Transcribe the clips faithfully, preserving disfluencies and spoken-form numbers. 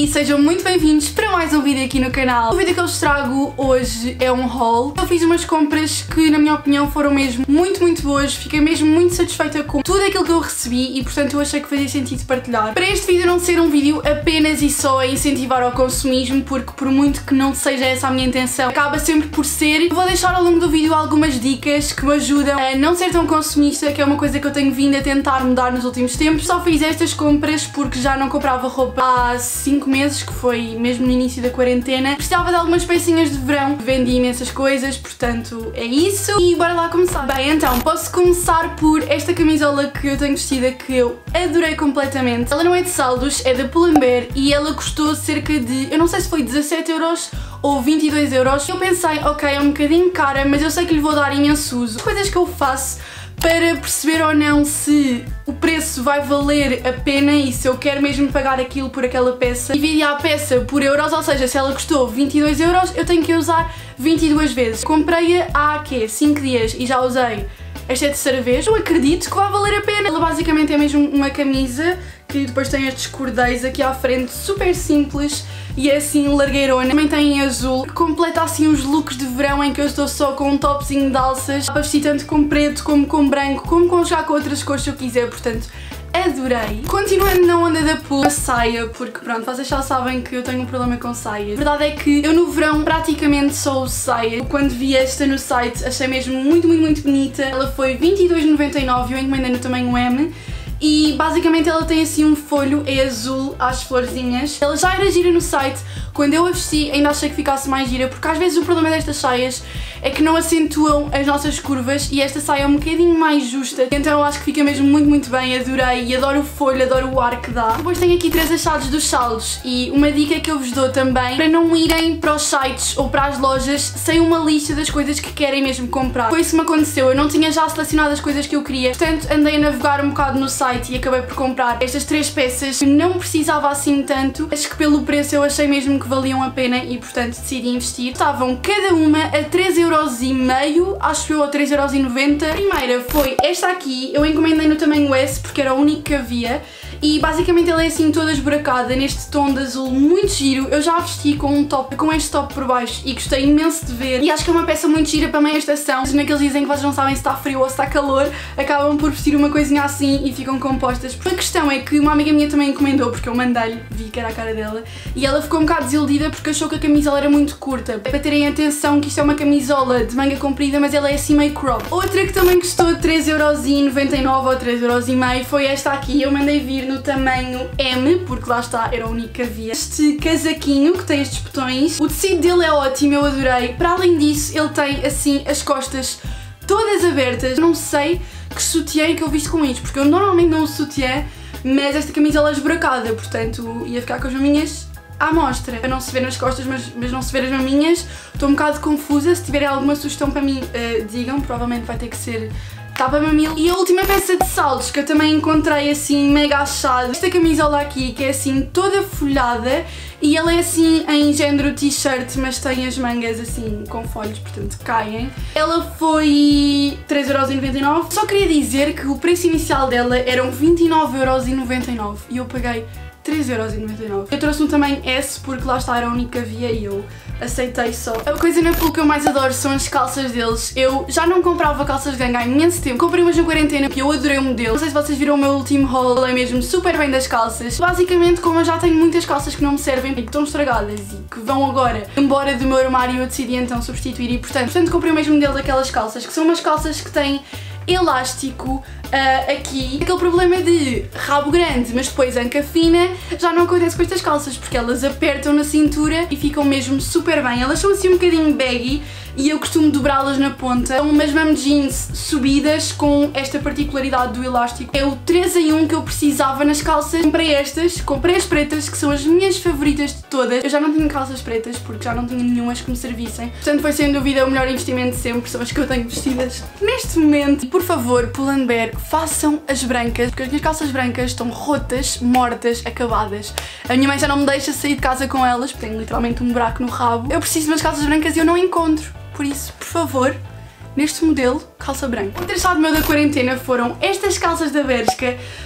e sejam muito bem-vindos para mais um vídeo aqui no canal. O vídeo que eu vos trago hoje é um haul. Eu fiz umas compras que, na minha opinião, foram mesmo muito, muito boas. Fiquei mesmo muito satisfeita com tudo aquilo que eu recebi e, portanto, eu achei que fazia sentido partilhar. Para este vídeo não ser um vídeo apenas e só a incentivar ao consumismo, porque por muito que não seja essa a minha intenção, acaba sempre por ser. Eu vou deixar ao longo do vídeo algumas dicas que me ajudam a não ser tão consumista, que é uma coisa que eu tenho vindo a tentar mudar nos últimos tempos. Só fiz estas compras porque já não comprava roupa há cinco meses, que foi mesmo no início da quarentena. Precisava de algumas pecinhas de verão, vendi imensas coisas, portanto é isso. E bora lá começar. Bem, então, posso começar por esta camisola que eu tenho vestida, que eu adorei completamente. Ela não é de saldos, é da Pull&Bear e ela custou cerca de, eu não sei se foi dezassete euros ou vinte e dois euros. Eu pensei, ok, é um bocadinho cara, mas eu sei que lhe vou dar imenso uso. Coisas que eu faço para perceber ou não se o preço vai valer a pena e se eu quero mesmo pagar aquilo por aquela peça. Dividi a peça por euros, ou seja, se ela custou vinte e dois euros, eu tenho que usar vinte e duas vezes. Comprei-a há quê? cinco dias e já usei esta é a terceira vez. Eu acredito que vai valer a pena. Ela basicamente é mesmo uma camisa que depois tem estes cordéis aqui à frente, super simples e é assim largueirona. Também tem em azul, que completa assim os looks de verão em que eu estou só com um topzinho de alças. Dá para vestir tanto com preto como com branco, como com já com outras cores se eu quiser, portanto adorei. Continuando na onda da Pull, a saia, porque pronto, vocês já sabem que eu tenho um problema com saias. A verdade é que eu no verão praticamente só uso saia. Quando vi esta no site achei mesmo muito, muito, muito bonita. Ela foi vinte e dois e noventa e nove, eu encomendei no tamanho M. E basicamente ela tem assim um folho, é azul, às florzinhas. Ela já era gira no site, quando eu a vesti ainda achei que ficasse mais gira, porque às vezes o problema destas saias é que não acentuam as nossas curvas e esta saia é um bocadinho mais justa, então eu acho que fica mesmo muito, muito bem, adorei e adoro o folho, adoro o ar que dá. Depois tenho aqui três achados dos saldos e uma dica que eu vos dou também, para não irem para os sites ou para as lojas sem uma lista das coisas que querem mesmo comprar. Foi isso que me aconteceu, eu não tinha já selecionado as coisas que eu queria, portanto andei a navegar um bocado no site e acabei por comprar estas três peças que não precisava assim tanto, mas que pelo preço eu achei mesmo que valiam a pena e portanto decidi investir. Estavam cada uma a três euros e meio, acho eu, ou três euros e noventa. A primeira foi esta aqui, eu encomendei no tamanho S porque era o único que havia e basicamente ela é assim toda esburacada neste tom de azul muito giro. Eu já a vesti com um top, com este top por baixo e gostei imenso de ver e acho que é uma peça muito gira para meia estação. Naqueles dias em que vocês não sabem se está frio ou se está calor, acabam por vestir uma coisinha assim e ficam compostas. A questão é que uma amiga minha também encomendou porque eu mandei-lhe, vi que era a cara dela e ela ficou um bocado desiludida porque achou que a camisola era muito curta. É para terem atenção que isto é uma camisola de manga comprida, mas ela é assim meio crop. Outra que também custou três euros e noventa e nove ou três euros e meio foi esta aqui. Eu mandei vir no tamanho M, porque lá está, era o único que havia. Este casaquinho que tem estes botões, o tecido dele é ótimo, eu adorei. Para além disso, ele tem assim as costas todas abertas. Não sei que sutiã que eu visto com isto, porque eu normalmente não uso sutiã, mas esta camisola é esburacada, portanto ia ficar com as maminhas à mostra. Não se vê nas costas, mas, mas não se vê as maminhas. Estou um bocado confusa, se tiverem alguma sugestão para mim, uh, digam, provavelmente vai ter que ser tapa mamilo. E a última peça de saltos que eu também encontrei assim mega achada, esta camisola aqui que é assim toda folhada e ela é assim em género t-shirt, mas tem as mangas assim com folhos, portanto caem. Ela foi três euros e noventa e nove. Só queria dizer que o preço inicial dela eram vinte e nove euros e noventa e nove e eu paguei três euros e noventa e nove. Eu trouxe um tamanho S porque lá está, era o único que havia e eu aceitei só. A coisa na Pull que eu mais adoro são as calças deles. Eu já não comprava calças de ganga há imenso tempo. Comprei umas na quarentena porque eu adorei o modelo. Não sei se vocês viram o meu último haul, falei mesmo super bem das calças. Basicamente, como eu já tenho muitas calças que não me servem e que estão estragadas e que vão agora embora do meu armário, eu decidi então substituir e portanto, portanto comprei o mesmo modelo daquelas calças, que são umas calças que têm elástico uh, aqui. Aquele problema de rabo grande, mas depois anca fina, já não acontece com estas calças, porque elas apertam na cintura e ficam mesmo super bem. Elas são assim um bocadinho baggy e eu costumo dobrá-las na ponta. São umas mom jeans subidas com esta particularidade do elástico. É o três em um que eu precisava nas calças. Comprei estas, comprei as pretas, que são as minhas favoritas de todas. Eu já não tinha calças pretas porque já não tinha nenhumas que me servissem. Portanto foi sem dúvida o melhor investimento de sempre, são as que eu tenho vestidas neste momento. Por favor, Pull&Bear, façam as brancas, porque as minhas calças brancas estão rotas, mortas, acabadas. A minha mãe já não me deixa sair de casa com elas, porque tenho literalmente um buraco no rabo. Eu preciso de umas calças brancas e eu não encontro. Por isso, por favor, neste modelo, calça branca. Outro achado meu da quarentena foram estas calças da Bershka,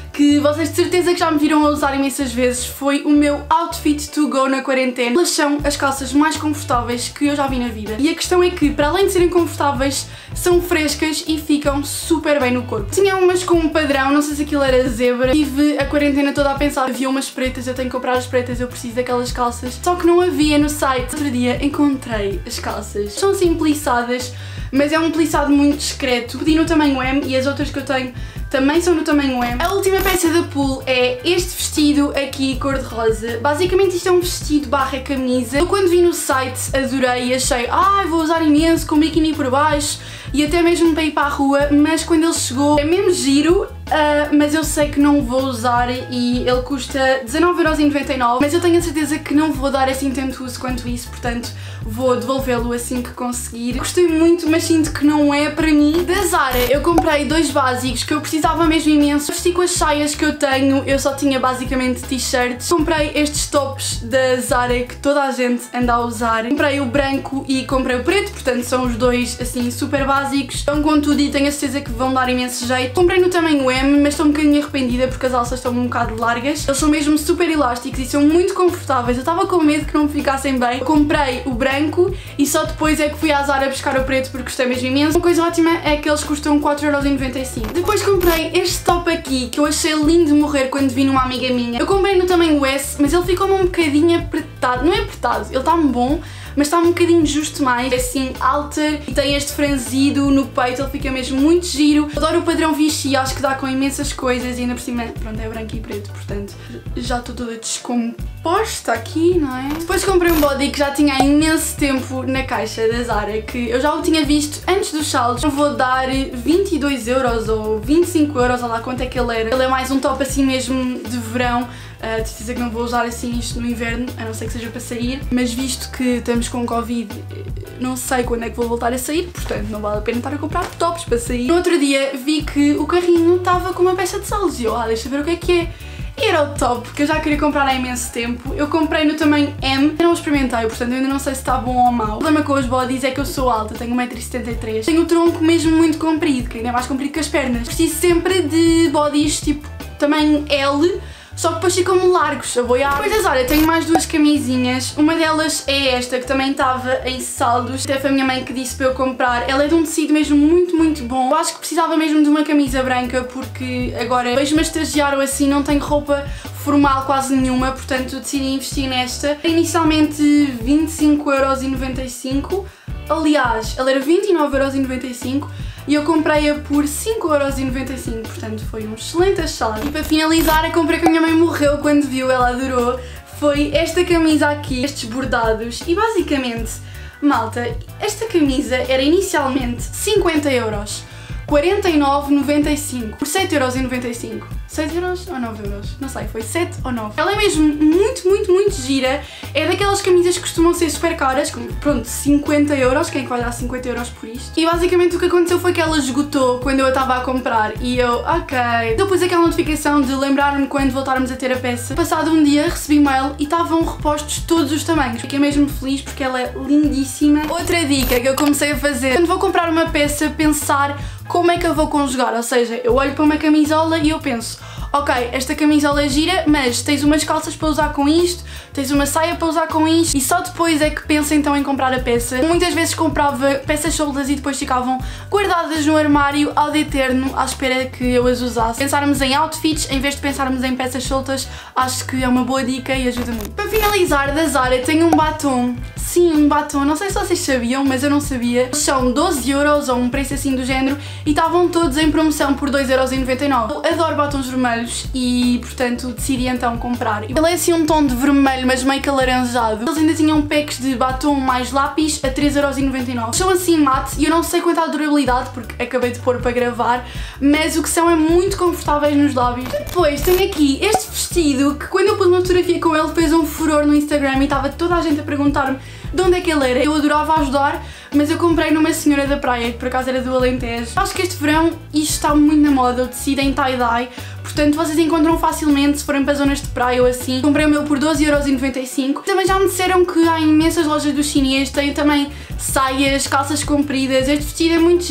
que vocês de certeza que já me viram a usar imensas vezes, foi o meu outfit to go na quarentena. Elas são as calças mais confortáveis que eu já vi na vida. E a questão é que, para além de serem confortáveis, são frescas e ficam super bem no corpo. Tinha umas com um padrão, não sei se aquilo era zebra. Tive a quarentena toda a pensar, havia umas pretas, eu tenho que comprar as pretas, eu preciso daquelas calças. Só que não havia no site. Outro dia encontrei as calças. São assim plissadas, mas é um plissado muito discreto. Pedi no tamanho M e as outras que eu tenho também são no tamanho M. A última peça da pool é este vestido aqui, cor-de-rosa. Basicamente isto é um vestido barra camisa. Eu quando vi no site adorei e achei, ah, vou usar imenso com biquíni por baixo e até mesmo para ir para a rua, mas quando ele chegou é mesmo giro. Uh, mas eu sei que não vou usar e ele custa dezanove euros e noventa e nove, mas eu tenho a certeza que não vou dar assim tanto uso quanto isso, portanto vou devolvê-lo assim que conseguir. Gostei muito, mas sinto que não é para mim. Da Zara eu comprei dois básicos que eu precisava mesmo imenso. Vesti com as saias que eu tenho, eu só tinha basicamente t-shirts. Comprei estes tops da Zara que toda a gente anda a usar. Comprei o branco e comprei o preto, portanto são os dois assim super básicos. Estão com tudo e tenho a certeza que vão dar imenso jeito. Comprei no tamanho M, mas estou um bocadinho arrependida porque as alças estão um bocado largas. Eles são mesmo super elásticos e são muito confortáveis. Eu estava com medo que não me ficassem bem. Eu comprei o branco e só depois é que fui à Zara buscar o preto porque gostei mesmo imenso. Uma coisa ótima é que eles custam quatro euros e noventa e cinco. Depois comprei este top aqui que eu achei lindo de morrer quando vi numa amiga minha. Eu comprei no tamanho S, mas ele ficou-me um bocadinho apertado. Não é apertado, ele está-me bom, mas está um bocadinho justo mais. É assim, alter e tem este franzido no peito, ele fica mesmo muito giro. Adoro o padrão Vichy, acho que dá com imensas coisas e ainda por cima, pronto, é branco e preto, portanto já estou toda descomposta aqui, não é? Depois comprei um body que já tinha há imenso tempo na caixa da Zara, que eu já o tinha visto antes dos saldos. Eu vou dar vinte e dois euros ou vinte e cinco euros, olha lá quanto é que ele era. Ele é mais um top assim mesmo de verão. Uh, de certeza que não vou usar assim isto no inverno, a não ser que seja para sair, mas visto que estamos com Covid, não sei quando é que vou voltar a sair, portanto não vale a pena estar a comprar tops para sair. No outro dia vi que o carrinho estava com uma peça de saldos e eu, ah, deixa eu ver o que é que é. E era o top, que eu já queria comprar há imenso tempo. Eu comprei no tamanho M, eu não experimentei, portanto eu ainda não sei se está bom ou mau. O problema com os bodies é que eu sou alta, tenho um metro e setenta e três. Tenho o tronco mesmo muito comprido, que ainda é mais comprido que as pernas. Preciso sempre de bodies tipo tamanho L, só que depois ficam-me largos a boiar. Depois da Zara tenho mais duas camisinhas. Uma delas é esta, que também estava em saldos. Até foi a minha mãe que disse para eu comprar. Ela é de um tecido mesmo muito, muito bom. Eu acho que precisava mesmo de uma camisa branca, porque agora vejo-me a estagiar ou assim, não tenho roupa formal quase nenhuma, portanto decidi investir nesta. Inicialmente vinte e cinco euros e noventa e cinco. Aliás, ela era vinte e nove euros e noventa e cinco e eu comprei-a por cinco euros e noventa e cinco, portanto foi um excelente achado. E para finalizar, a compra que a minha mãe morreu quando viu, ela adorou, foi esta camisa aqui, estes bordados. E basicamente, malta, esta camisa era inicialmente cinquenta euros, quarenta e nove euros e noventa e cinco por sete euros e noventa e cinco. sete euros ou nove euros? Não sei, foi sete ou nove. Ela é mesmo muito, muito, muito gira. É daquelas camisas que costumam ser super caras, como, pronto, cinquenta euros. Quem é que vai dar cinquenta euros por isto? E basicamente o que aconteceu foi que ela esgotou quando eu a estava a comprar. E eu, ok. Depois aquela notificação de lembrar-me quando voltarmos a ter a peça. Passado um dia recebi mail e estavam repostos todos os tamanhos. Fiquei mesmo feliz porque ela é lindíssima. Outra dica que eu comecei a fazer, quando vou comprar uma peça, pensar como é que eu vou conjugar, ou seja, eu olho para uma camisola e eu penso, ok, esta camisola é gira, mas tens umas calças para usar com isto, tens uma saia para usar com isto, e só depois é que penso então em comprar a peça. Muitas vezes comprava peças soltas e depois ficavam guardadas no armário ao de eterno à espera que eu as usasse. Pensarmos em outfits em vez de pensarmos em peças soltas, acho que é uma boa dica e ajuda muito. Para finalizar, da Zara tenho um batom. Sim, um batom, não sei se vocês sabiam, mas eu não sabia. São doze euros ou um preço assim do género e estavam todos em promoção por dois euros e noventa e nove. Eu adoro batons vermelhos e, portanto, decidi então comprar. Ele é assim um tom de vermelho, mas meio que alaranjado. Eles ainda tinham packs de batom mais lápis a três euros e noventa e nove. São assim mate e eu não sei quanto à durabilidade porque acabei de pôr para gravar, mas o que são é muito confortáveis nos lábios. Depois tenho aqui este vestido que quando eu pus uma fotografia com ele fez um furor no Instagram e estava toda a gente a perguntar-me de onde é que ele era. Eu adorava ajudar, mas eu comprei numa senhora da praia, que por acaso era do Alentejo. Acho que este verão isto está muito na moda, o tecido em tie-dye, portanto vocês encontram facilmente se forem para zonas de praia ou assim. Comprei o meu por doze euros e noventa e cinco. Também já me disseram que há imensas lojas do chinês, tem também saias, calças compridas. Este vestido é muito giro,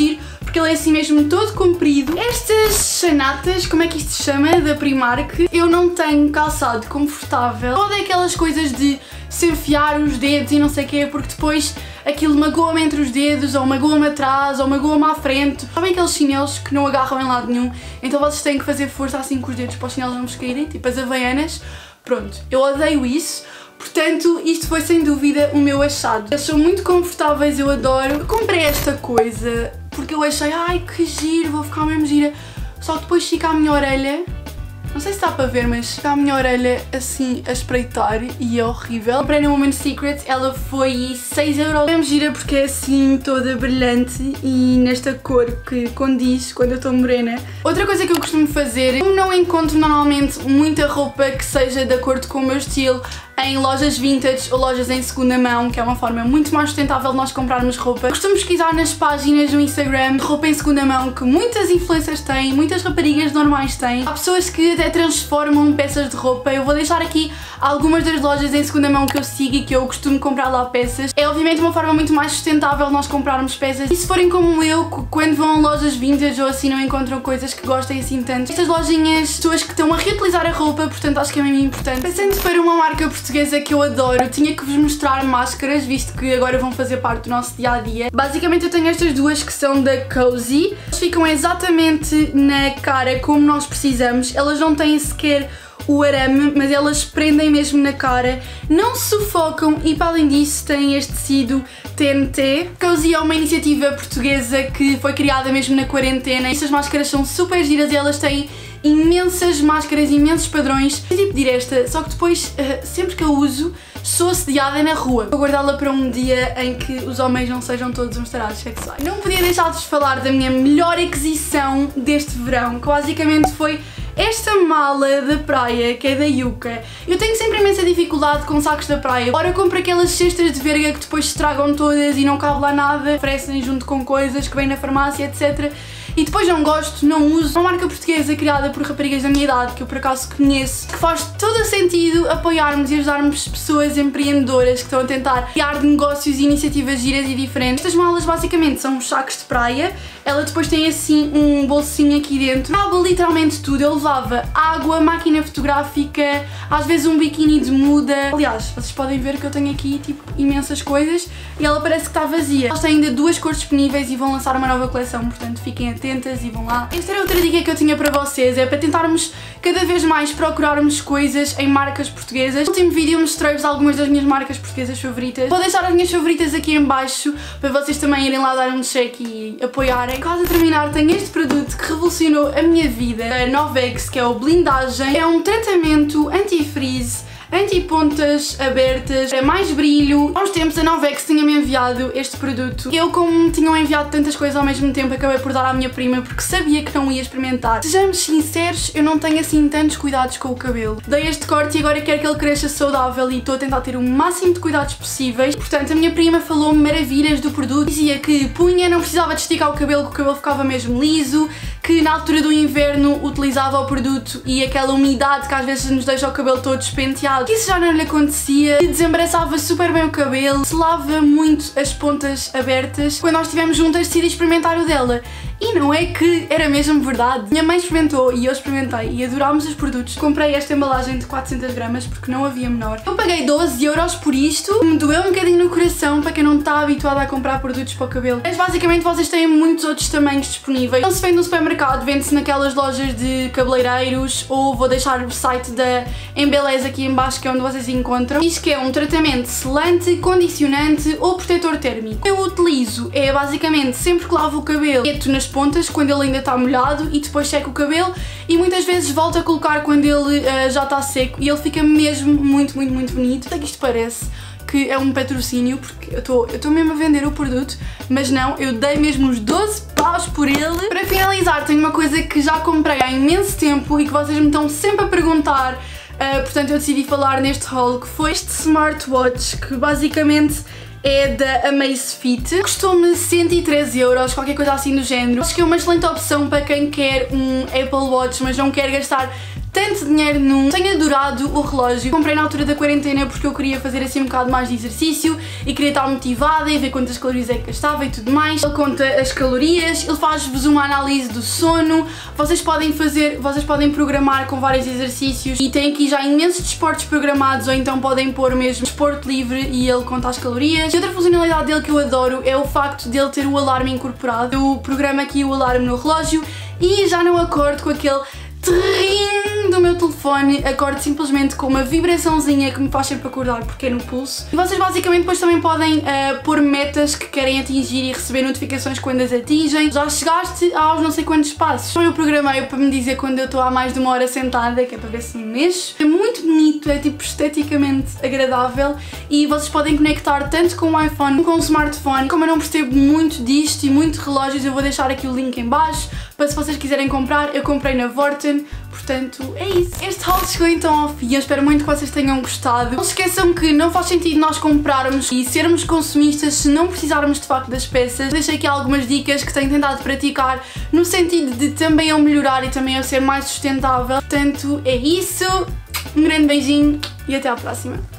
porque ele é assim mesmo todo comprido. Estas chanatas, como é que isto se chama, da Primark, eu não tenho calçado confortável. Todas aquelas coisas de se enfiar os dedos e não sei o quê, porque depois aquilo magoa-me entre os dedos, ou magoa-me atrás, ou magoa-me à frente. Sabem aqueles chinelos que não agarram em lado nenhum, então vocês têm que fazer força assim com os dedos para os chinelos não vos caírem, tipo as havaianas. Pronto, eu odeio isso. Portanto, isto foi sem dúvida o meu achado. Eles são muito confortáveis, eu adoro. Eu comprei esta coisa porque eu achei, ai que giro, vou ficar mesmo gira. Só que depois fica a minha orelha, não sei se dá para ver, mas fica a minha orelha assim a espreitar e é horrível. Comprei no Women's Secret, ela foi seis euros. É mesmo gira porque é assim toda brilhante e nesta cor que condiz quando eu estou morena. Outra coisa que eu costumo fazer, como não encontro normalmente muita roupa que seja de acordo com o meu estilo em lojas vintage ou lojas em segunda mão, que é uma forma muito mais sustentável de nós comprarmos roupa, costumo pesquisar nas páginas do Instagram de roupa em segunda mão que muitas influencers têm, muitas raparigas normais têm. Há pessoas que até transformam peças de roupa. Eu vou deixar aqui algumas das lojas em segunda mão que eu sigo e que eu costumo comprar lá peças. É obviamente uma forma muito mais sustentável de nós comprarmos peças. E se forem como eu, quando vão a lojas vintage ou assim não encontram coisas que gostem assim tanto, estas lojinhas, pessoas que estão a reutilizar a roupa, portanto acho que é mesmo importante. Passando para uma marca portuguesa que eu adoro, tinha que vos mostrar máscaras, visto que agora vão fazer parte do nosso dia a dia. Basicamente eu tenho estas duas que são da Cozy. Elas ficam exatamente na cara como nós precisamos. Elas não têm sequer o arame, mas elas prendem mesmo na cara, não sufocam e para além disso têm este tecido T N T. Cozy é uma iniciativa portuguesa que foi criada mesmo na quarentena. Estas máscaras são super giras e elas têm imensas máscaras, imensos padrões. Eu decidi pedir esta, só que depois, uh, sempre que eu uso, sou assediada na rua. Vou guardá-la para um dia em que os homens não sejam todos uns tarados sexuais. Não podia deixar de vos falar da minha melhor aquisição deste verão, que basicamente foi esta mala da praia, que é da Yuka. Eu tenho sempre imensa dificuldade com sacos da praia. Ora, eu compro aquelas cestas de verga que depois se estragam todas e não cabe lá nada, oferecem junto com coisas que vêm na farmácia, etcétera. E depois não gosto, não uso. Uma marca portuguesa criada por raparigas da minha idade, que eu por acaso conheço, que faz todo o sentido apoiarmos e ajudarmos pessoas empreendedoras que estão a tentar criar negócios e iniciativas giras e diferentes. Estas malas basicamente são uns sacos de praia. Ela depois tem assim um bolsinho aqui dentro. Cabe literalmente tudo. Eu levava água, máquina fotográfica, às vezes um biquíni de muda. Aliás, vocês podem ver que eu tenho aqui tipo imensas coisas e ela parece que está vazia. Elas têm ainda duas cores disponíveis e vão lançar uma nova coleção, portanto fiquem atentas e vão lá. Esta era outra dica que eu tinha para vocês, é para tentarmos cada vez mais procurarmos coisas em marcas portuguesas. No último vídeo mostrei-vos algumas das minhas marcas portuguesas favoritas. Vou deixar as minhas favoritas aqui em baixo para vocês também irem lá dar um check e apoiarem. Quase a terminar, tenho este produto que revolucionou a minha vida, a Novex, que é o Blindagem. É um tratamento anti-freeze, anti-pontas abertas, é mais brilho. Há uns tempos a Novex tinha-me enviado este produto. Eu, como me tinham enviado tantas coisas ao mesmo tempo, acabei por dar à minha prima porque sabia que não ia experimentar. Sejamos sinceros, eu não tenho assim tantos cuidados com o cabelo. Dei este corte e agora quero que ele cresça saudável e estou a tentar ter o máximo de cuidados possíveis. Portanto, a minha prima falou-me maravilhas do produto. Dizia que punha, não precisava de esticar o cabelo, que o cabelo ficava mesmo liso, que na altura do inverno utilizava o produto e aquela umidade que às vezes nos deixa o cabelo todo despenteado, que isso já não lhe acontecia, que desembaraçava super bem o cabelo, selava muito as pontas abertas. Quando nós estivemos juntas decidi experimentar o dela e não é que era mesmo verdade. Minha mãe experimentou e eu experimentei e adorámos os produtos. Comprei esta embalagem de quatrocentas gramas porque não havia menor. Eu paguei doze euros por isto, me doeu um bocadinho no coração para quem não está habituado a comprar produtos para o cabelo. Mas basicamente vocês têm muitos outros tamanhos disponíveis. Não se vende no supermercado, vende-se naquelas lojas de cabeleireiros, ou vou deixar o site da Embeleza aqui em baixo, que é onde vocês encontram. Diz que é um tratamento selante, condicionante ou protetor térmico. Eu utilizo é basicamente sempre que lavo o cabelo, meto nas pontas quando ele ainda está molhado e depois seco o cabelo e muitas vezes volto a colocar quando ele uh, já está seco e ele fica mesmo muito, muito, muito bonito. Sei que isto parece que é um patrocínio porque eu estou eu estou mesmo a vender o produto, mas não, eu dei mesmo uns doze paus por ele. Para finalizar, tenho uma coisa que já comprei há imenso tempo e que vocês me estão sempre a perguntar, uh, portanto eu decidi falar neste haul, que foi este smartwatch, que basicamente é da Amazfit. Custou-me cento e treze euros, qualquer coisa assim do género. Acho que é uma excelente opção para quem quer um Apple Watch, mas não quer gastar tanto dinheiro num. Tenho adorado o relógio. Comprei na altura da quarentena porque eu queria fazer assim um bocado mais de exercício e queria estar motivada e ver quantas calorias é que gastava e tudo mais. Ele conta as calorias, ele faz-vos uma análise do sono, vocês podem fazer, vocês podem programar com vários exercícios e tem aqui já imensos desportos programados, ou então podem pôr mesmo desporto livre e ele conta as calorias. E outra funcionalidade dele que eu adoro é o facto dele ter o alarme incorporado. Eu programo aqui o alarme no relógio e já não acordo com aquele trim do meu telefone, acordo simplesmente com uma vibraçãozinha que me faz sempre acordar porque é no pulso. E vocês basicamente depois também podem uh, pôr metas que querem atingir e receber notificações quando as atingem. Já chegaste aos não sei quantos passos. Então eu programei para me dizer quando eu estou há mais de uma hora sentada, que é para ver se me mexo. É muito bonito, é tipo esteticamente agradável e vocês podem conectar tanto com o iPhone como com o smartphone. Como eu não percebo muito disto e muito de relógios, eu vou deixar aqui o link em baixo para se vocês quiserem comprar. Eu comprei na Vorten, portanto é isso. Este haul chegou então ao fim, eu espero muito que vocês tenham gostado. Não se esqueçam que não faz sentido nós comprarmos e sermos consumistas se não precisarmos de facto das peças. Deixei aqui algumas dicas que tenho tentado praticar no sentido de também eu melhorar e também eu ser mais sustentável. Portanto é isso, um grande beijinho e até à próxima.